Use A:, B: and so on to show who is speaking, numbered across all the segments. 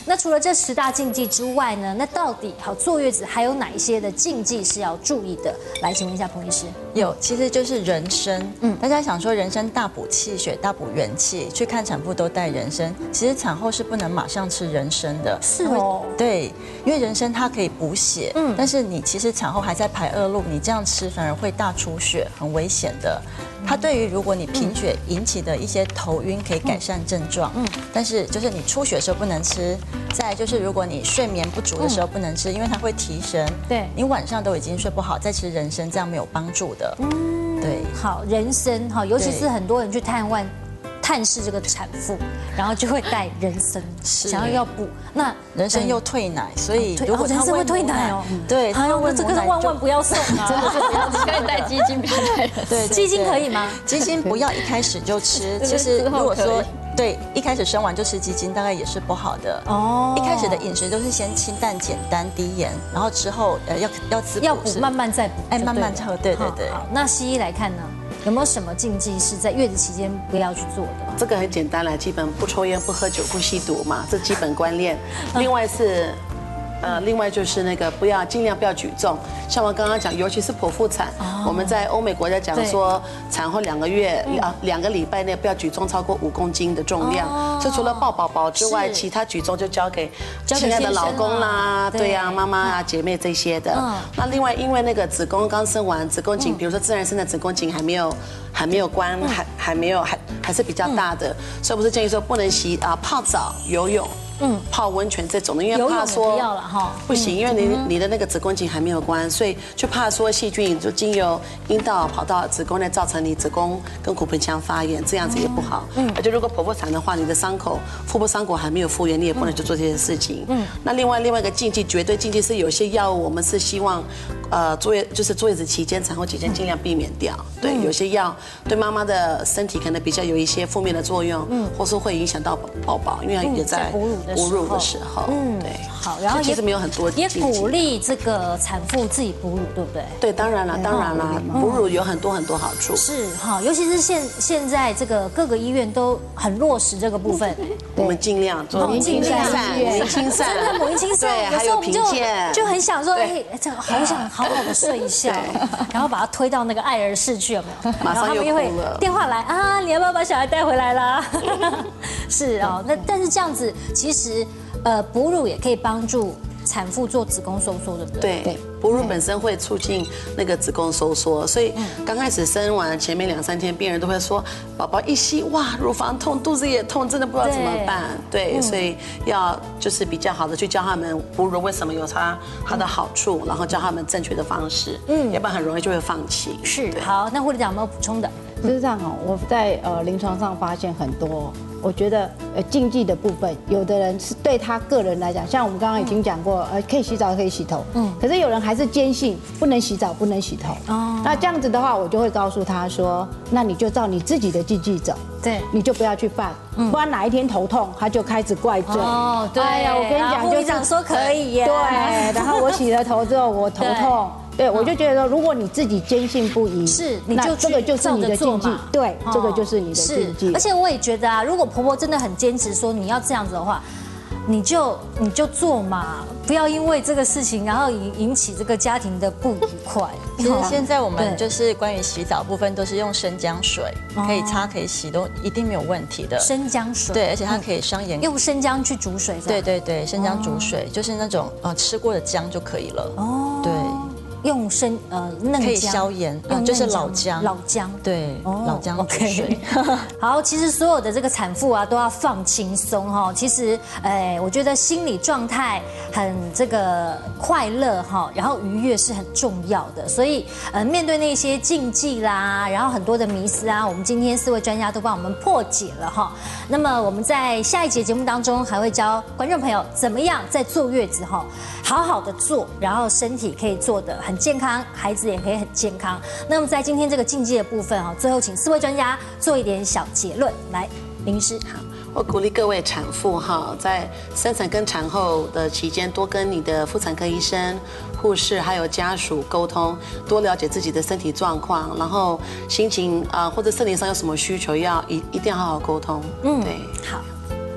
A: 那除了这10大禁忌之外呢，那到底好坐月子还有哪一些的禁忌是要注意的？来，请问一下彭医师。
B: 有，其实就是人参。大家想说人参大补气血、大补元气，去看产妇都带人参。其实产后是不能马上吃人参的。
A: 是哦。
B: 对，因为人参它可以补血，但是你其实产后还在排恶露，你这样吃反而会大出血，很危险的。它对于如果你贫血引起的一些头晕可以改善症状，但是就是你出血的时候不能吃。再来就是如果你睡眠不足的时候不能吃，因为它会提神。对，你晚上都已经睡不好，再吃人参这样没有帮助的。对，
A: 好，人参哈，尤其是很多人去探视这个产妇，然后就会带人参，想要补。那
B: 人参又退奶，所以如果
A: 人参会退奶哦，
B: 对，
A: 还有这个万万不要送啊，
C: 真的是不要，可以带鸡精，不要带人参。
B: 对，
A: 鸡精可以吗？
B: 鸡精不要一开始就吃，其实如果说。对，一开始生完就吃鸡精，大概也是不好的。哦，一开始的饮食都是先清淡、简单、低盐，然后之后要滋补，
A: 要补慢慢再补，
B: 慢慢喝。对对对。
A: 好，那西医来看呢，有没有什么禁忌是在月子期间不要去做的？
D: 这个很简单啦，基本不抽烟、不喝酒、不吸毒嘛，这基本观念。另外是。另外就是那个尽量不要举重，像我刚刚讲，尤其是剖腹产，我们在欧美国家讲说，产后2个月2个礼拜内不要举重超过5公斤的重量。所以除了抱宝宝之外，其他举重就交给亲爱的老公啦，对呀，妈妈啊、姐妹这些的。那另外因为那个子宫刚生完，子宫颈，比如说自然生的子宫颈还没有关，还是比较大的，所以不是建议说不能泡澡、游泳。泡温泉这种的，因为怕说
A: 不要了哈，
D: 不行，因为你的那个子宫颈还没有关，所以就怕说细菌就经由阴道跑到子宫内，造成你子宫跟骨盆腔发炎，这样子也不好。而且如果剖腹产的话，你的伤口腹部伤口还没有复原，你也不能去做这些事情。那另外一个禁忌，绝对禁忌是有些药物我们是希望坐月子期间、产后期间尽量避免掉。对，有些药对妈妈的身体可能比较有一些负面的作用，或是会影响到宝宝，因为也在哺乳的时候，对，
A: 好，然后
D: 其实没有很多，
A: 也鼓励这个产妇自己哺乳，对不对？
D: 对，当然了，哺乳有很多好处。
A: 是哈，尤其是现在这个各个医院都很落实这个部分，
D: 我们尽量做母婴亲善，
A: 真的母婴亲善，有时候我们就很想说，哎，这个好想好好的睡一下，然后把它推到那个爱儿室去，有没有？
D: 马上又哭了，
A: 电话来啊，你要不要把小孩带回来啦？是哦，那但是这样子其实哺乳也可以帮助产妇做子宫收缩，对不对？
D: 对，哺乳本身会促进那个子宫收缩，所以刚开始生完前面2、3天，病人都会说宝宝一吸哇，乳房痛，肚子也痛，真的不知道怎么办。对，所以要就是比较好的去教他们哺乳为什么有它的好处，然后教他们正确的方式，要不然很容易就会放弃。
A: 是，好，那护理长有没有补充的？
E: 事实上哦，我在临床上发现很多。我觉得禁忌的部分，有的人是对他个人来讲，像我们刚刚已经讲过，可以洗澡可以洗头，可是有人还是坚信不能洗澡不能洗头。那这样子的话，我就会告诉他说，那你就照你自己的禁忌走，对，你就不要去犯，不然哪一天头痛，他就开始怪罪。哦，
A: 对呀，
E: 我跟你讲，
A: 护理长说可以耶。
E: 对，然后我洗了头之后，我头痛。对，我就觉得说，如果你自己坚信不疑，
A: 是，你就
E: 这个就是你的禁忌，对，这个就是你的禁忌。
A: 而且我也觉得啊，如果婆婆真的很坚持说你要这样子的话，你就做嘛，不要因为这个事情然后引起这个家庭的不愉快。
B: 其实现在我们就是关于洗澡部分都是用生姜水，可以擦可以洗，都一定没有问题的。
A: 生姜水，
B: 对，而且它可以伤眼。
A: 用生姜去煮水。
B: 对对对，生姜煮水就是那种吃过的姜就可以了。哦，对。
A: 用嫩姜
B: 可以消炎，就是老姜，对，老姜煮水。
A: 好，其实所有的这个产妇啊都要放轻松哈。其实，我觉得心理状态很这个快乐哈，然后愉悦是很重要的。所以，面对那些禁忌啦，然后很多的迷思啊，我们今天4位专家都帮我们破解了哈。那么我们在下一节节目当中还会教观众朋友怎么样在坐月子哈，好好的做，然后身体可以做得很健康，孩子也可以很健康。那么在今天这个禁忌的部分最后请4位专家做一点小结论。来，林医师。
D: 好，我鼓励各位产妇在生产跟产后的期间，多跟你的妇产科医生、护士还有家属沟通，多了解自己的身体状况，然后心情或者生理上有什么需求，一定要好好沟通。对，
A: 好。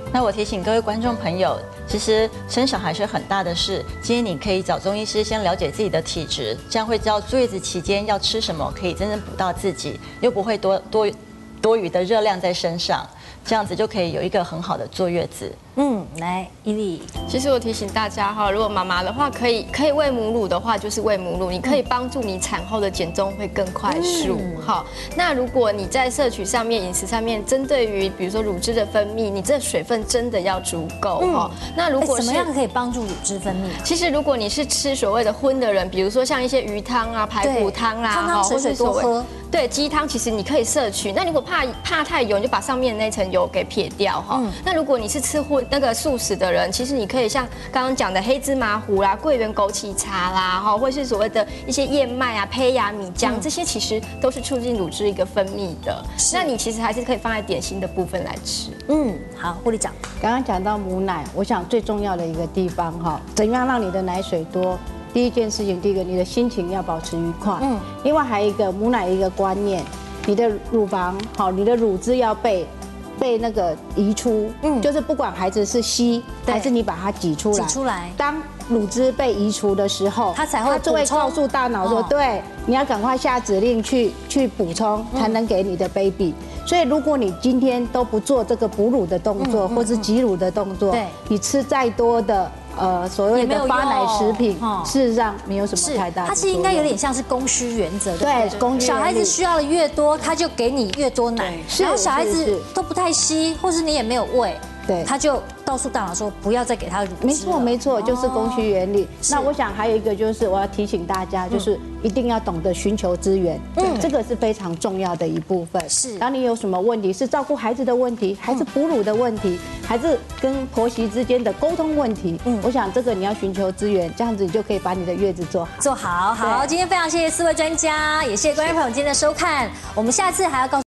B: 那我提醒各位观众朋友，其实生小孩是很大的事，建议你可以找中医师先了解自己的体质，这样会知道坐月子期间要吃什么，可以真正补到自己，又不会多余的热量在身上，这样子就可以有一个很好的坐月子。
A: 来，伊利，
C: 其实我提醒大家哈，如果妈妈的话，可以喂母乳的话，就是喂母乳，你可以帮助你产后的减重会更快速。好，那如果你在摄取上面、饮食上面，针对于比如说乳汁的分泌，你这水分真的要足够哈。那如果
A: 怎么样可以帮助乳汁分泌？
C: 其实如果你是吃所谓的荤的人，比如说像一些鱼汤啊、排骨汤啦，
A: 汤水水多喝。
C: 对，鸡汤其实你可以摄取。那如果怕太油，你就把上面那层油给撇掉哈。那如果你是吃素食的人，其实你可以像刚刚讲的黑芝麻糊啦、桂圆枸杞茶啦，哈，或是所谓的一些燕麦啊、胚芽米浆，这些其实都是促进乳汁一个分泌的。那你其实还是可以放在点心的部分来吃。
A: 好，护理长，
E: 刚刚讲到母奶，我想最重要的一个地方哈，怎样让你的奶水多？第一件事情，第一个，你的心情要保持愉快。另外还有一个母奶的一个观念，你的乳房好，你的乳汁要被那个移出，就是不管孩子是吸还是你把它挤出来，当乳汁被移除的时候，它就会告诉大脑说，对，你要赶快下指令去补充，才能给你的 baby。所以如果你今天都不做这个哺乳的动作，或是挤乳的动作，你吃再多的所谓的发奶食品，事实上没有什么太大的作用。
A: 它是应该有点像是供需原则，
E: 对，供需。
A: 小孩子需要的越多，他就给你越多奶，然后小孩子都不太吸，或是你也没有喂，对，他就告诉大脑说不要再给他乳汁了。
E: 没错，就是供需原理。那我想还有一个就是我要提醒大家，就是一定要懂得寻求资源，这个是非常重要的一部分。是，当你有什么问题，是照顾孩子的问题，还是哺乳的问题，还是跟婆媳之间的沟通问题，我想这个你要寻求资源，这样子你就可以把你的月子做好。
A: 好，今天非常谢谢4位专家，也谢谢观众朋友今天的收看，我们下次还要告诉。